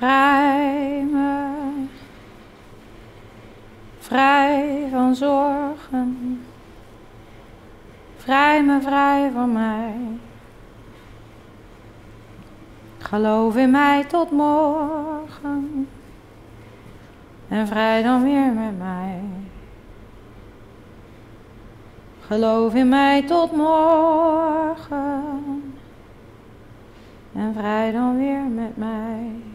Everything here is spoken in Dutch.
Vrij me, vrij van zorgen. Vrij me, vrij van mij. Geloof in mij tot morgen. En vrij dan weer met mij. Geloof in mij tot morgen. En vrij dan weer met mij.